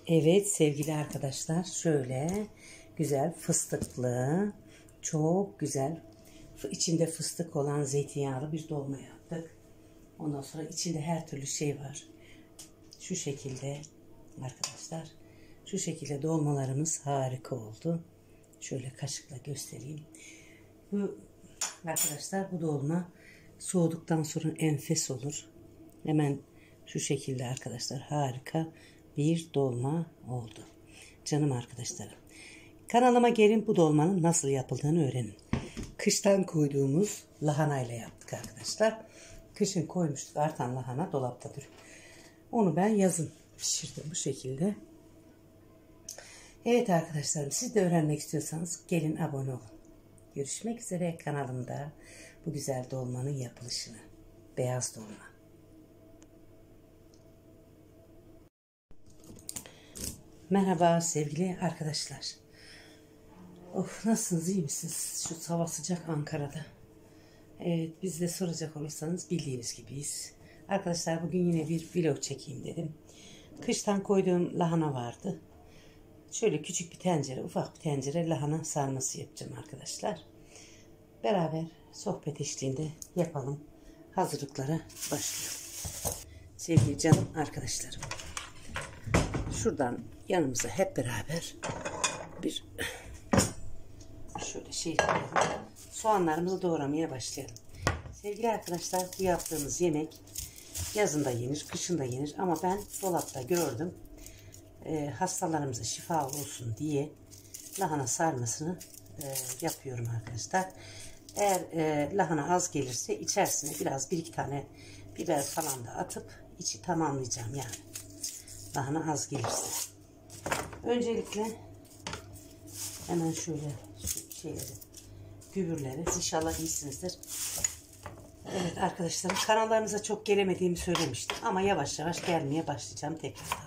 Evet sevgili arkadaşlar, şöyle güzel fıstıklı, çok güzel, içinde fıstık olan zeytinyağlı bir dolma yaptık. Ondan sonra içinde her türlü şey var. Şu şekilde arkadaşlar, şu şekilde dolmalarımız harika oldu. Şöyle kaşıkla göstereyim. Bu arkadaşlar, bu dolma soğuduktan sonra enfes olur. Hemen şu şekilde arkadaşlar, harika bir dolma oldu. Canım arkadaşlarım, kanalıma gelin, bu dolmanın nasıl yapıldığını öğrenin. Kıştan koyduğumuz lahana ile yaptık arkadaşlar. Kışın koymuştuk, artan lahana dolaptadır. Onu ben yazın pişirdim bu şekilde. Evet arkadaşlarım, siz de öğrenmek istiyorsanız gelin abone olun. Görüşmek üzere kanalımda bu güzel dolmanın yapılışını. Beyaz dolma. Merhaba sevgili arkadaşlar. Of, nasılsınız, iyi misiniz? Şu hava sıcak Ankara'da. Evet, biz de soracak olursanız bildiğiniz gibiyiz. Arkadaşlar, bugün yine bir vlog çekeyim dedim. Kıştan koyduğum lahana vardı. Şöyle küçük bir tencere, ufak bir tencere lahana sarması yapacağım arkadaşlar. Beraber sohbet eşliğinde yapalım. Hazırlıklara başlayalım. Sevgili canım arkadaşlarım. Şuradan yanımıza hep beraber bir şöyle şey koyalım. Soğanlarımızı doğramaya başlayalım. Sevgili arkadaşlar, bu yaptığımız yemek yazın da yenir, kışın da yenir. Ama ben dolapta gördüm. Hastalarımıza şifa olsun diye lahana sarmasını yapıyorum arkadaşlar. Eğer lahana az gelirse içerisine biraz bir iki tane biber falan da atıp içi tamamlayacağım yani. Lahana az gelirse. Öncelikle hemen şöyle şu şeyleri, gübürleri, inşallah iyisinizdir. Evet arkadaşlarım, kanallarınıza çok gelemediğimi söylemiştim ama yavaş yavaş gelmeye başlayacağım tekrardan.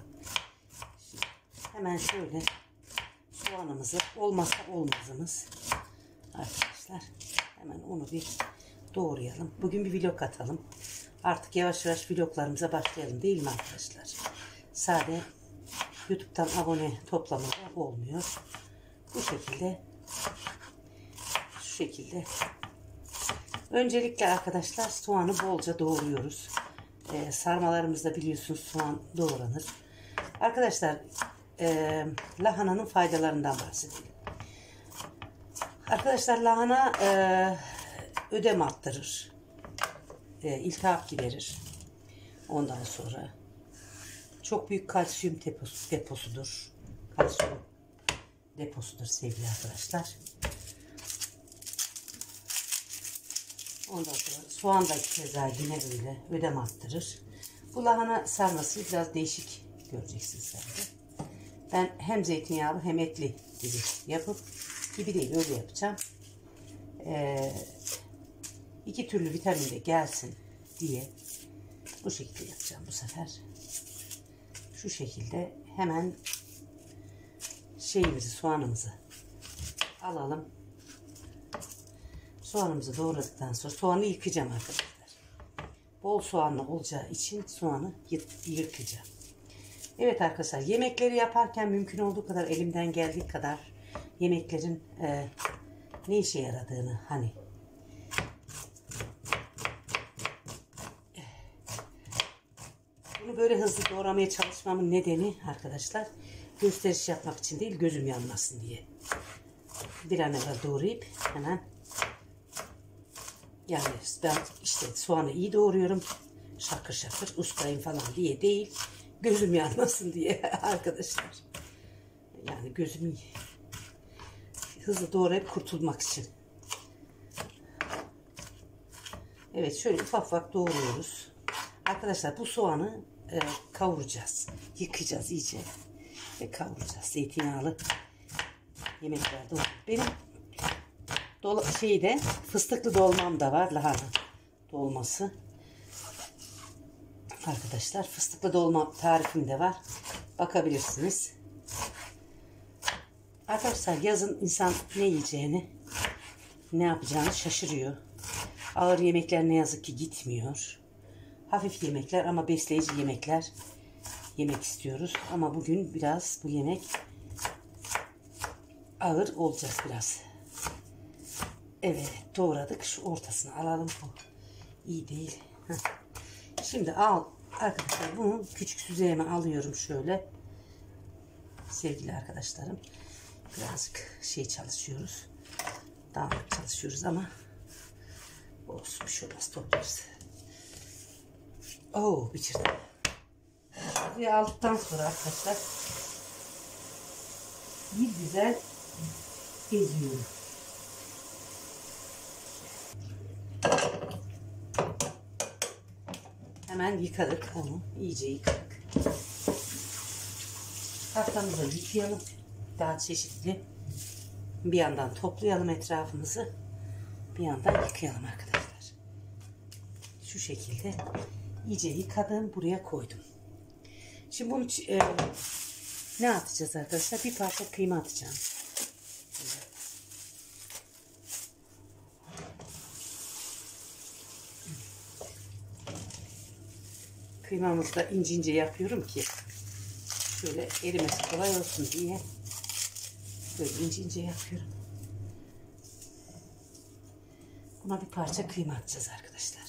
Hemen şöyle soğanımızı, olmazsa olmazımız arkadaşlar, hemen onu bir doğrayalım. Bugün bir vlog atalım. Artık yavaş yavaş vloglarımıza başlayalım, değil mi arkadaşlar? Sade YouTube'dan abone toplamada olmuyor. Bu şekilde, şu şekilde. Öncelikle arkadaşlar soğanı bolca doğruyoruz. Sarmalarımızda biliyorsunuz soğan doğranır. Arkadaşlar, lahananın faydalarından bahsedelim. Arkadaşlar, lahana ödem arttırır. İltihap giderir. Ondan sonra çok büyük kalsiyum deposudur. Kalsiyum deposudur sevgili arkadaşlar. Ondan sonra soğan da keza yine böyle ödem arttırır. Bu lahana sarması biraz değişik göreceksiniz sen de. Ben hem zeytinyağlı hem etli gibi yapıp, gibi değil öyle yapacağım. İki türlü vitamin de gelsin diye bu şekilde yapacağım bu sefer. Şu şekilde hemen şeyimizi, soğanımızı alalım. Soğanımızı doğradıktan sonra soğanı yıkayacağım arkadaşlar. Bol soğanlı olacağı için soğanı yıkayacağım. Evet arkadaşlar, yemekleri yaparken mümkün olduğu kadar, elimden geldiği kadar yemeklerin ne işe yaradığını, hani bunu böyle hızlı doğramaya çalışmamın nedeni arkadaşlar, gösteriş yapmak için değil, gözüm yanmasın diye. Bir an evvel doğrayıp hemen, yani ben işte soğanı iyi doğruyorum, şakır şakır ustayım falan diye değil, gözüm yanmasın diye arkadaşlar. Yani gözümü hızlı doğrayıp kurtulmak için. Evet, şöyle ufak ufak doğruyoruz. Arkadaşlar, bu soğanı kavuracağız. Yıkayacağız iyice ve kavuracağız. Zeytinyağlı yemeklerde olur. Benim fıstıklı dolmam da var, lahana dolması. Arkadaşlar, fıstıklı dolma tarifim de var. Bakabilirsiniz. Arkadaşlar, yazın insan ne yiyeceğini, ne yapacağını şaşırıyor. Ağır yemekler ne yazık ki gitmiyor. Hafif yemekler ama besleyici yemekler yemek istiyoruz. Ama bugün biraz bu yemek ağır olacağız biraz. Evet, doğradık. Şu ortasını alalım. Bu iyi değil. Heh. Şimdi arkadaşlar bunu küçük süzeyime alıyorum şöyle. Sevgili arkadaşlarım. Birazcık çalışıyoruz. Dağınık çalışıyoruz ama olsun, bir şey olmaz, toplarız. Bitirdim. Buraya aldıktan sonra arkadaşlar bir güzel geziyorum. Hemen yıkadık onu. İyice yıkadık. Tahtamızı yıkayalım. Daha çeşitli. Bir yandan toplayalım etrafımızı. Bir yandan yıkayalım arkadaşlar. Şu şekilde iyice yıkadım. Buraya koydum. Şimdi bunu ne atacağız arkadaşlar? Bir parça kıyma atacağım. Kıymamızı da ince ince yapıyorum ki şöyle erimesi kolay olsun diye böyle ince ince yapıyorum. Buna bir parça kıyma atacağız arkadaşlar.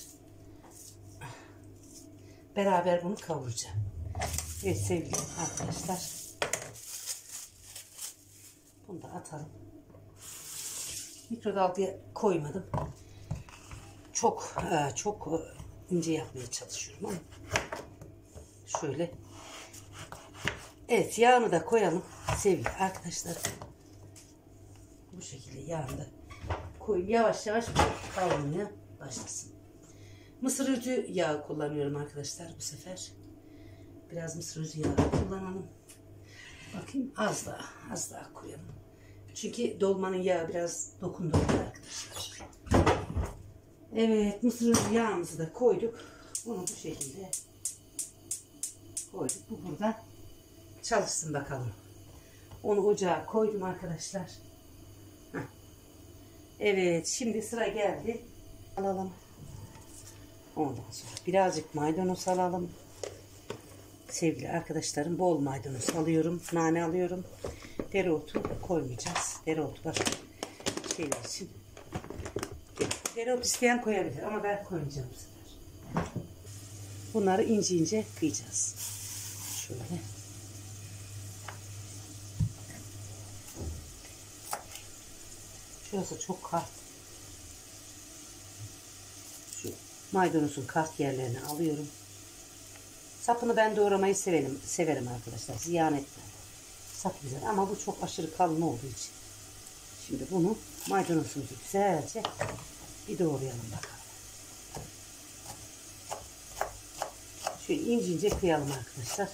Beraber bunu kavuracağım. Evet sevgili arkadaşlar. Bunu da atalım. Mikrodalgaya koymadım. Çok ince yapmaya çalışıyorum ama şöyle. Evet, yağını da koyalım sevgili arkadaşlar. Bu şekilde yağını da koyayım. Yavaş yavaş kavrulmaya başlasın. Mısır özü yağı kullanıyorum arkadaşlar bu sefer. Biraz mısır özü yağı kullanalım. Bakayım, az daha koyalım. Çünkü dolmanın yağı biraz dokundu arkadaşlar. Evet, mısır özü yağımızı da koyduk. Bunu bu şekilde koyduk. Bu burada çalışsın bakalım. Onu ocağa koydum arkadaşlar. Evet, şimdi sıra geldi. Alalım. Ondan sonra birazcık maydanoz alalım. Sevgili arkadaşlarım, bol maydanoz alıyorum. Nane alıyorum. Dereotu koymayacağız. Dereotu başka şeyler için. Dereotu isteyen koyabilir ama ben koymayacağım bu sefer. Bunları ince ince kıyacağız. Şöyle. Şurası çok kart. Şu maydanozun kart yerlerini alıyorum. Sapını ben doğramayı severim arkadaşlar. Ziyan etmem. Sap güzel ama bu çok aşırı kalın olduğu için. Şimdi bunu maydanozumuzu güzelce bir doğrayalım bakalım. Şöyle ince ince kıyalım arkadaşlar.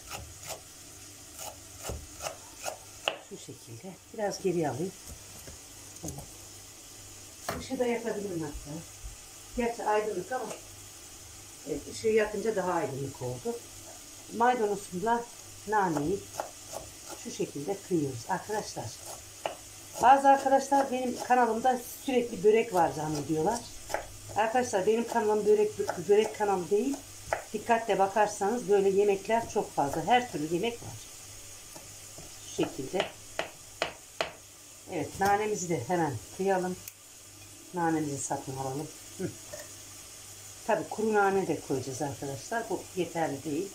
Şu şekilde. Biraz geri alayım. Işığı da yakabilirim hatta. Gerçi aydınlık ama evet, ışığı yakınca daha aydınlık oldu. Maydanozumla naneyi şu şekilde kıyıyoruz arkadaşlar. Bazı arkadaşlar benim kanalımda sürekli börek var zannediyorlar. Arkadaşlar benim kanalım börek kanalı değil. Dikkatle bakarsanız böyle yemekler çok fazla. Her türlü yemek var. Şu şekilde. Evet, nanemizi de hemen kıyalım. Nanemizi satın alalım. Tabii kuru nane de koyacağız arkadaşlar. Bu yeterli değil.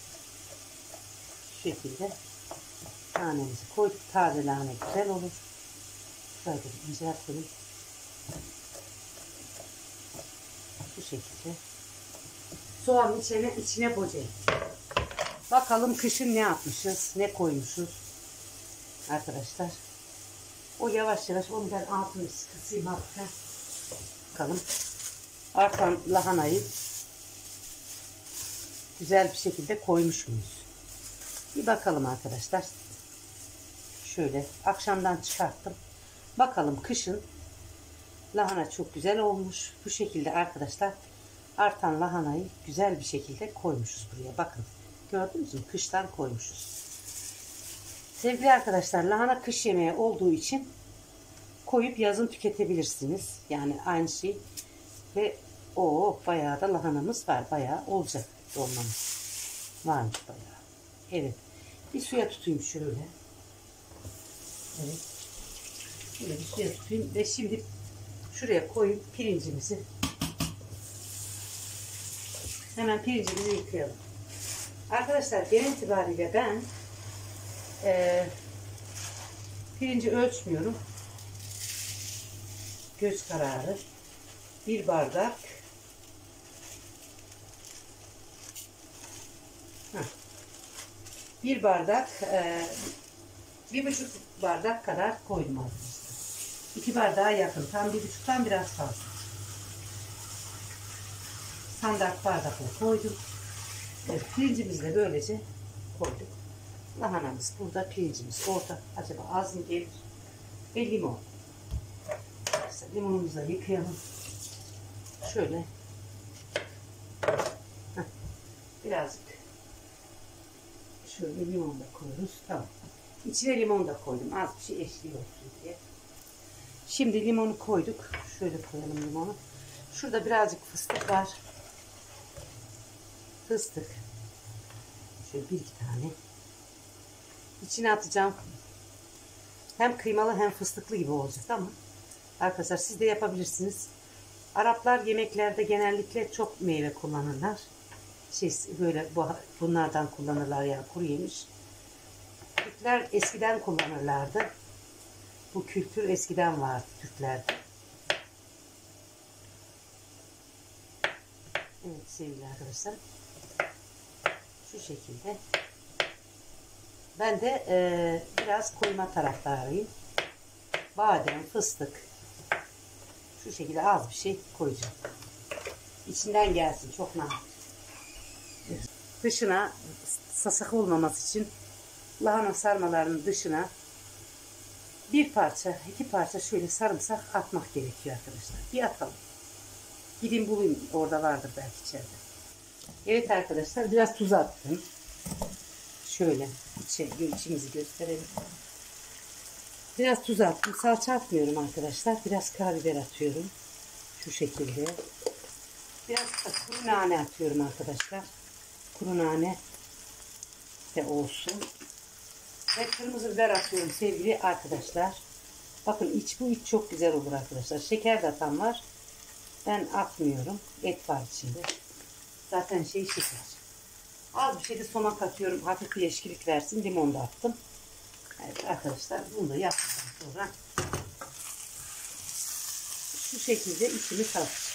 Şu şekilde nanemizi koyduk. Taze nane güzel olur. Şöyle inceltelim. Şu şekilde. Soğanın içine boca. Bakalım kışın ne yapmışız, ne koymuşuz arkadaşlar. O yavaş yavaş, onu ben altını kısayım hatta. Bakalım. Artan lahanayı güzel bir şekilde koymuş muyuz? Bir bakalım arkadaşlar. Şöyle akşamdan çıkarttım. Bakalım kışın lahana çok güzel olmuş. Bu şekilde arkadaşlar artan lahanayı güzel bir şekilde koymuşuz buraya. Bakın. Gördünüz mü? Kıştan koymuşuz. Sevgili arkadaşlar, lahana kış yemeği olduğu için koyup yazın tüketebilirsiniz. Yani aynı şey. Ve bayağı da lahanamız var. Bayağı olacak dolmamız. Varmış bayağı. Evet. Bir suya tutayım şöyle. Evet. Şöyle bir suya tutayım ve şimdi şuraya koyup pirincimizi hemen pirincimizi yıkayalım. Arkadaşlar genel itibariyle ben pirinci ölçmüyorum. Göz kararı. Bir bardak. Bir bardak, 1,5 bardak kadar koydum arkadaşlar. 2 bardağa yakın. Tam 1,5'tan biraz fazla. Standart bardakla koydum. Evet, pirincimizi de böylece koyduk. Lahanamız burada, pirincimiz orada. Acaba az mı gelir? Ve limon. İşte limonumuzu da yıkayalım. Şöyle. Birazcık. Şöyle limon da koyuyoruz. Tamam. İçine limon da koydum. Az bir şey eşliği olsun diye. Şimdi limonu koyduk. Şöyle koyalım limonu. Şurada birazcık fıstık var. Fıstık. Şöyle 1-2 tane. İçine atacağım. Hem kıymalı hem fıstıklı gibi olacak ama arkadaşlar siz de yapabilirsiniz. Araplar yemeklerde genellikle çok meyve kullanırlar. Böyle bunlardan kullanırlar yani kuru yemiş. Türkler eskiden kullanırlardı. Bu kültür eskiden vardı Türklerde. Evet sevgili arkadaşlar. Şu şekilde. Ben de biraz koyma taraftarıyım. Badem, fıstık. Şu şekilde az bir şey koyacağım. İçinden gelsin çok nazik. Dışına sasak olmaması için lahana sarmalarının dışına 1 parça, 2 parça şöyle sarımsak atmak gerekiyor arkadaşlar. Bir atalım. Gidin bulayım. Orada vardır belki içeride. Evet arkadaşlar biraz tuz attım. Şöyle içimizi gösterelim. Biraz tuz attım. Salça atmıyorum arkadaşlar. Biraz karabiber atıyorum. Şu şekilde. Biraz da kuru nane atıyorum arkadaşlar. Kuru nane de olsun. Ve kırmızı biber atıyorum sevgili arkadaşlar. Bakın bu iç çok güzel olur arkadaşlar. Şeker de atan var. Ben atmıyorum. Et var içinde. Zaten şeker. Az bir şey de sona katıyorum. Hafif bir yeşillik versin. Limon da attım. Evet arkadaşlar bunu da yaptıktan sonra şu şekilde içimi katacağım.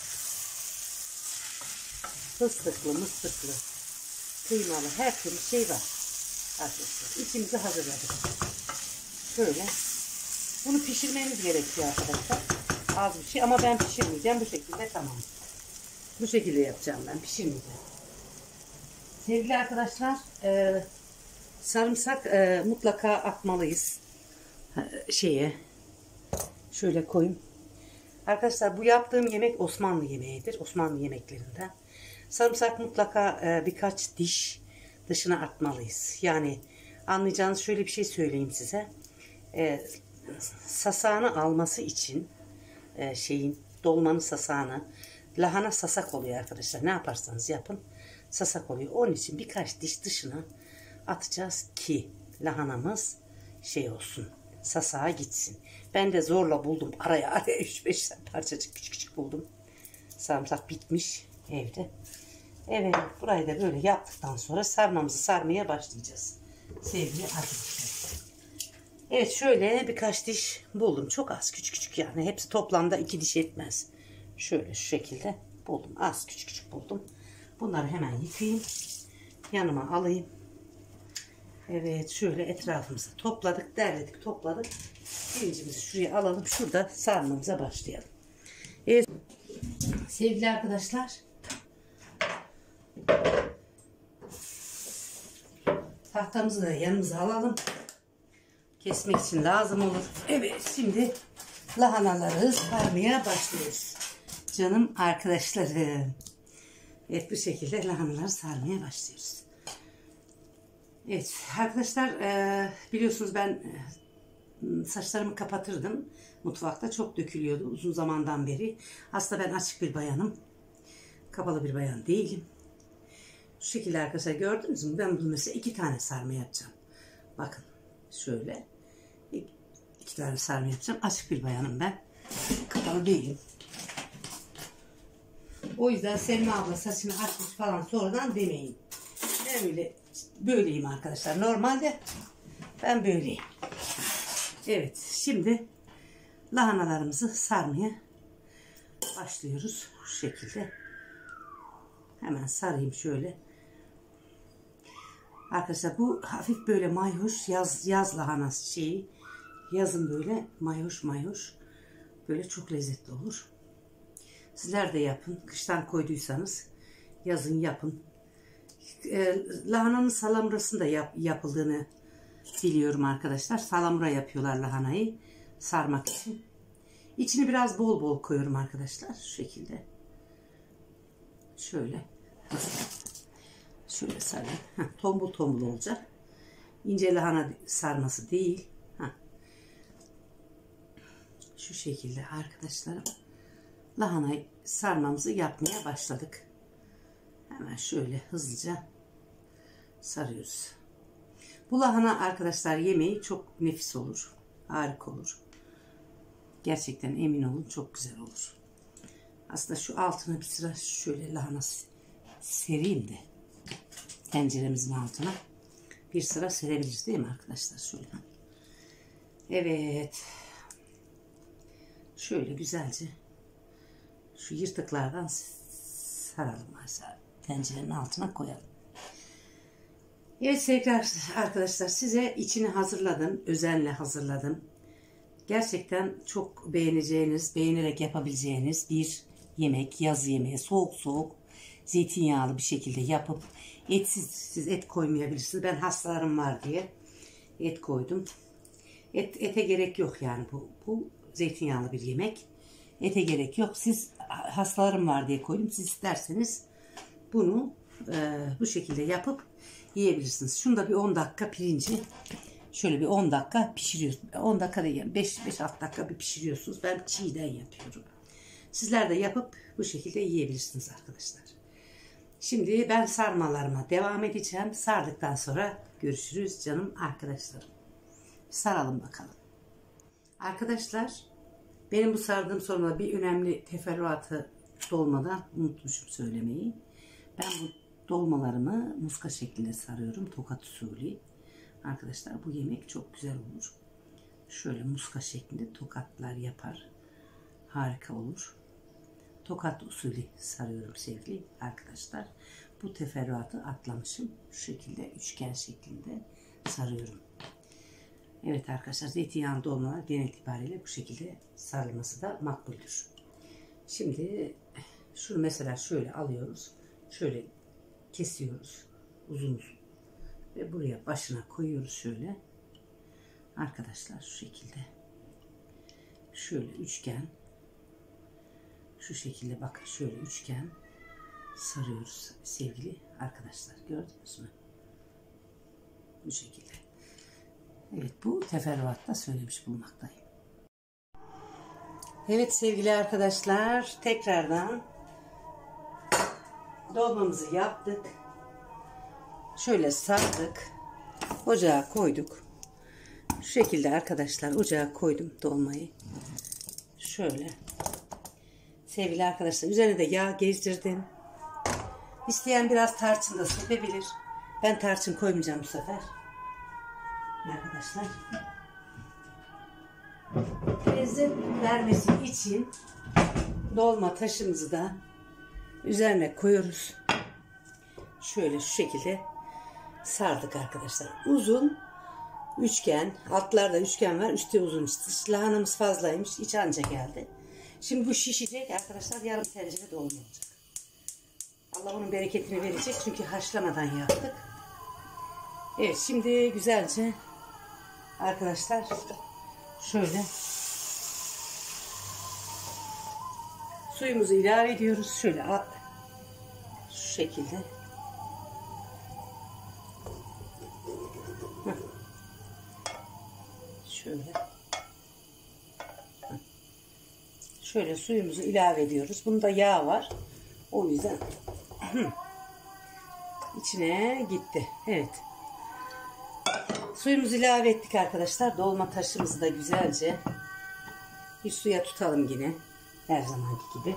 Fıstıklı, mıstıklı, kıymalı her türlü şey var. Arkadaşlar içimizi hazırladık. Şöyle. Bunu pişirmemiz gerekiyor arkadaşlar. Az bir şey ama ben pişirmeyeceğim. Bu şekilde tamam. Bu şekilde yapacağım ben. Pişirmeyeceğim. Sevgili arkadaşlar sarımsak mutlaka atmalıyız. Şöyle koyayım. Arkadaşlar bu yaptığım yemek Osmanlı yemeğidir. Osmanlı yemeklerinden. Sarımsak mutlaka birkaç diş dışına atmalıyız. Yani anlayacağınız şöyle bir şey söyleyeyim size. Sasağını alması için dolmanın sasağını, lahana sasak oluyor arkadaşlar. Ne yaparsanız yapın sasak oluyor. Onun için birkaç diş dışına atacağız ki lahanamız olsun. Sasağa gitsin. Ben de zorla buldum. Araya 3-5 parçacık küçük buldum. Sarımsak bitmiş evde. Evet burayı da böyle yaptıktan sonra sarmamızı sarmaya başlayacağız. Sevgili arkadaşlar. Evet şöyle birkaç diş buldum. Çok az küçük yani. Hepsi toplamda 2 diş etmez. Şöyle şu şekilde buldum. Az küçük buldum. Bunları hemen yıkayayım. Yanıma alayım. Evet şöyle etrafımızı topladık, derledik, topladık. Pirincimizi şuraya alalım. Şurada sarmamıza başlayalım. Evet sevgili arkadaşlar. Tahtamızı da yanımıza alalım. Kesmek için lazım olur. Evet şimdi lahanaları sarmaya başlıyoruz. Canım arkadaşlarım. Evet bu şekilde lahanaları sarmaya başlıyoruz. Evet arkadaşlar biliyorsunuz ben saçlarımı kapatırdım. Mutfakta çok dökülüyordu uzun zamandan beri. Aslında ben açık bir bayanım. Kapalı bir bayan değilim. Şu şekilde arkadaşlar, gördünüz mü? Ben bunu mesela 2 tane sarma yapacağım. Bakın şöyle 2 tane sarma yapacağım. Açık bir bayanım ben. Kapalı değilim. O yüzden Selma abla saçını açmış falan sonradan demeyin. Ben öyle böyleyim arkadaşlar. Normalde ben böyleyim. Evet, şimdi lahanalarımızı sarmaya başlıyoruz. Şu şekilde. Hemen sarayım şöyle. Arkadaşlar bu hafif böyle mayhoş yaz lahanası şeyi. Yazın böyle mayhoş böyle çok lezzetli olur. Sizler de yapın. Kıştan koyduysanız yazın yapın. Lahananın salamurasının da yapıldığını biliyorum arkadaşlar. Salamura yapıyorlar lahanayı sarmak için. İçini biraz bol bol koyuyorum arkadaşlar. Şu şekilde. Şöyle sarayım. Tombul tombul olacak. İnce lahana sarması değil. Şu şekilde arkadaşlarım. Lahanayı sarmamızı yapmaya başladık. Hemen şöyle hızlıca sarıyoruz. Bu lahana arkadaşlar yemeği çok nefis olur. Harika olur. Gerçekten emin olun çok güzel olur. Aslında şu altına bir sıra şöyle lahana sereyim de tenceremizin altına bir sıra serebiliriz değil mi arkadaşlar? Şöyle. Evet. Şöyle güzelce şu yırtıklardan saralım mesela. Tencerenin altına koyalım. Evet sevgili arkadaşlar, size içini hazırladım. Özenle hazırladım. Gerçekten çok beğeneceğiniz, beğenerek yapabileceğiniz bir yemek. Yaz yemeği. Soğuk soğuk zeytinyağlı bir şekilde yapıp siz et koymayabilirsiniz. Ben hastalarım var diye et koydum. Ete gerek yok yani bu zeytinyağlı bir yemek. Ete gerek yok. Siz hastalarım var diye koydum. Siz isterseniz bunu bu şekilde yapıp yiyebilirsiniz. Şunu da bir 10 dakika pirinci şöyle bir 10 dakika pişiriyorsunuz. 10 dakika değil, 5-6 dakika bir pişiriyorsunuz. Ben çiğden yapıyorum. Sizler de yapıp bu şekilde yiyebilirsiniz arkadaşlar. Şimdi ben sarmalarıma devam edeceğim. Sardıktan sonra görüşürüz canım arkadaşlarım. Saralım bakalım. Arkadaşlar, benim bu sardığım sonra bir önemli teferruatı dolmadan unutmuşum söylemeyi. Ben bu dolmalarımı muska şeklinde sarıyorum. Tokat usulü. Arkadaşlar bu yemek çok güzel olur. Şöyle muska şeklinde tokatlar yapar. Harika olur. Tokat usulü sarıyorum sevgili arkadaşlar. Bu teferruatı atlamışım. Şu şekilde üçgen şeklinde sarıyorum. Evet arkadaşlar, zeytinyağlı dolmalar genel itibariyle bu şekilde sarılması da makbuldür. Şimdi şunu mesela şöyle alıyoruz. Şöyle kesiyoruz uzun ve buraya başına koyuyoruz şöyle. Arkadaşlar şu şekilde. Şöyle üçgen. Şu şekilde bakın şöyle üçgen sarıyoruz sevgili arkadaşlar. Gördünüz mü? Bu şekilde. Evet, bu teferruatta söylemiş bulunmaktayım. Evet sevgili arkadaşlar, tekrardan dolmamızı yaptık. Şöyle sardık. Ocağa koyduk. Şu şekilde arkadaşlar ocağa koydum dolmayı. Şöyle. Sevgili arkadaşlar, üzerine de yağ gezdirdim. İsteyen biraz tarçın da sepebilir. Ben tarçın koymayacağım bu sefer. Arkadaşlar. Lezzet vermesi için dolma taşımızı da üzerine koyuyoruz. Şöyle şu şekilde sardık arkadaşlar. Uzun üçgen, altlarda üçgen var, üstte uzun. Lahanamız fazlaymış, iç anca geldi. Şimdi bu şişecek arkadaşlar, yarım tencere dolma olacak. Allah onun bereketini verecek çünkü haşlamadan yaptık. Evet, şimdi güzelce arkadaşlar şöyle suyumuzu ilave ediyoruz. Şöyle şu şekilde. Şöyle. Şöyle suyumuzu ilave ediyoruz. Bunda yağ var. O yüzden içine gitti. Evet. Suyumuzu ilave ettik arkadaşlar. Dolma taşımızı da güzelce bir suya tutalım yine. Her zamanki gibi.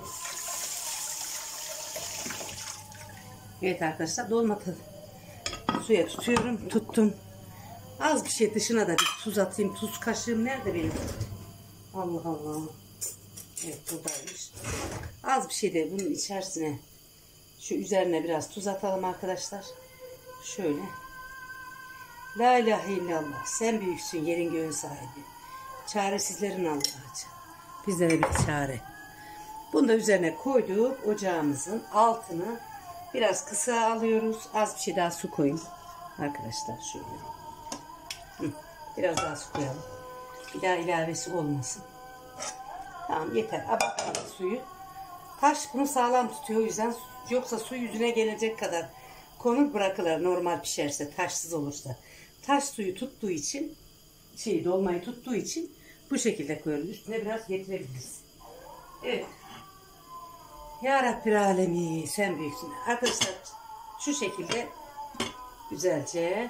Evet arkadaşlar, dolma suya tutuyorum. Tuttum. Az bir şey, dışına da bir tuz atayım. Tuz kaşığım nerede benim? Allah Allah. Evet, buradaymış. Az bir şey de bunun içerisine, şu üzerine biraz tuz atalım arkadaşlar. Şöyle. La ilahe illallah. Sen büyüksün, yerin göğün sahibi. Çaresizlerin Allah'ı. Bizlere bir çare. Bunu da üzerine koyduk. Ocağımızın altını biraz kısa alıyoruz. Az bir şey daha su koyun. Arkadaşlar şöyle. Biraz daha su koyalım. Bir daha ilavesi olmasın. Tamam, yeter. Abartmadık suyu. Taş bunu sağlam tutuyor, o yüzden, yoksa su yüzüne gelecek kadar konur bırakılır normal pişerse, taşsız olursa. Taş suyu tuttuğu için, dolmayı tuttuğu için bu şekilde koyuyoruz. Üstüne biraz getirebiliriz. Evet. Ya Rabbi alemi, sen büyüksün. Arkadaşlar şu şekilde güzelce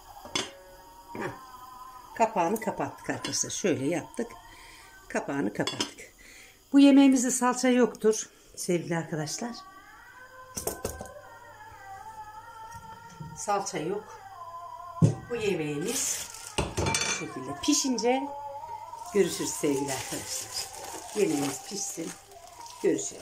kapağını kapattık arkadaşlar. Şöyle yaptık. Kapağını kapattık. Bu yemeğimizde salça yoktur sevgili arkadaşlar. Salça yok. Bu yemeğimiz bu şekilde pişince görüşürüz sevgili arkadaşlar. Yemeğimiz pişsin. Görüşelim.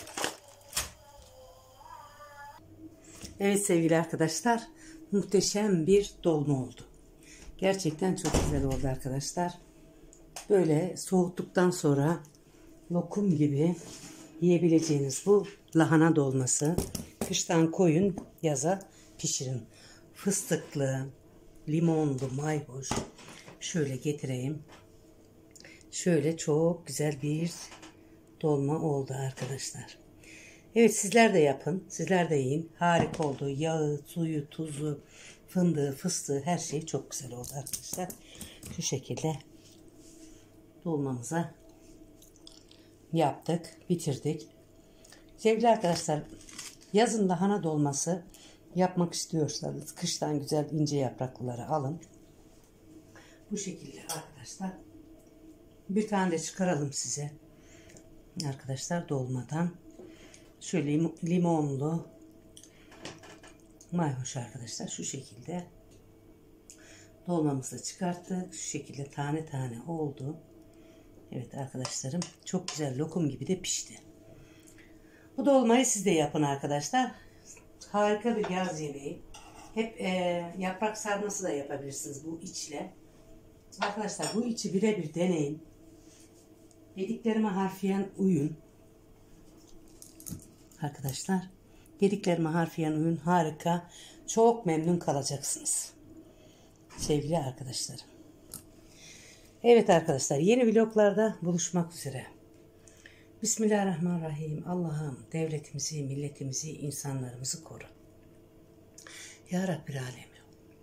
Evet sevgili arkadaşlar, muhteşem bir dolma oldu. Gerçekten çok güzel oldu arkadaşlar. Böyle soğuttuktan sonra lokum gibi yiyebileceğiniz bu lahana dolması. Kıştan koyun, yaza pişirin. Fıstıklı, limonlu, mayhoş. Şöyle getireyim. Şöyle çok güzel bir dolma oldu arkadaşlar. Evet, sizler de yapın. Sizler de yiyin. Harika oldu. Yağı, suyu, tuzu, fındığı, fıstığı, her şey çok güzel oldu arkadaşlar. Şu şekilde dolmamıza yaptık, bitirdik. Sevgili arkadaşlar, yazın lahana dolması yapmak istiyorsanız kıştan güzel ince yapraklıları alın. Bu şekilde arkadaşlar. Bir tane de çıkaralım size. Arkadaşlar, dolmadan. Şöyle limonlu mayhoş arkadaşlar, şu şekilde dolmamızı çıkarttık. Şu şekilde tane tane oldu. Evet arkadaşlarım, çok güzel lokum gibi de pişti. Bu dolmayı siz de yapın arkadaşlar. Harika bir yaz yemeği. Hep yaprak sarması da yapabilirsiniz bu içle. Arkadaşlar, bu içi birebir deneyin. Dediklerime harfiyen uyun. Arkadaşlar, dediklerime harfiyen uyun. Harika. Çok memnun kalacaksınız. Sevgili arkadaşlarım. Evet arkadaşlar, yeni vloglarda buluşmak üzere. Bismillahirrahmanirrahim. Allah'ım devletimizi, milletimizi, insanlarımızı koru. Ya Rabbi alemi.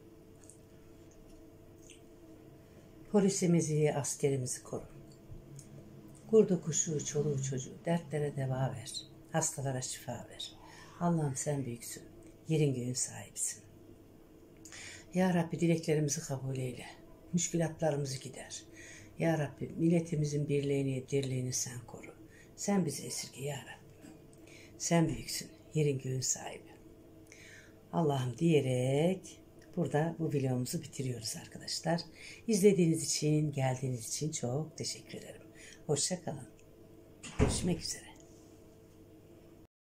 Polisimizi, askerimizi koru. Kurdu kuşu, çoluğu çocuğu, dertlere deva ver. Hastalara şifa ver. Allah'ım sen büyüksün. Yerin göğün sahibisin. Ya Rabbi dileklerimizi kabul eyle. Müşkilatlarımızı gider. Ya Rabbi milletimizin birliğini, dirliğini sen koru. Sen bizi esirge ya Rabbi. Sen büyüksün. Yerin göğün sahibi. Allah'ım diyerek burada bu videomuzu bitiriyoruz arkadaşlar. İzlediğiniz için, geldiğiniz için çok teşekkür ederim. Hoşça kalın. Görüşmek üzere.